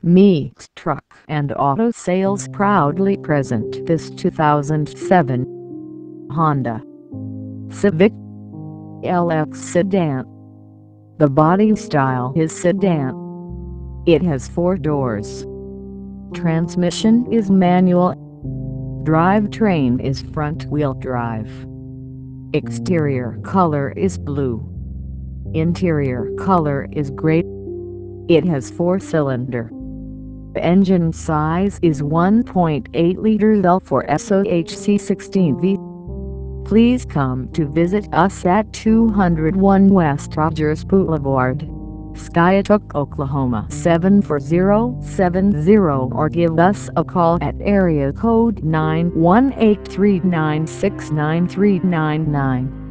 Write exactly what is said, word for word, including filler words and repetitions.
Meeks Truck and Auto Sales proudly present this two thousand seven Honda Civic L X sedan. The body style is sedan. It has four doors. Transmission is manual. Drivetrain is front-wheel drive. Exterior color is blue. Interior color is gray. It has four-cylinder. Engine size is one point eight liters L four S O H C sixteen V. Please come to visit us at two oh one West Rogers Boulevard, Skiatook, Oklahoma seven four zero seven zero, or give us a call at area code nine one eight three nine six nine three nine nine.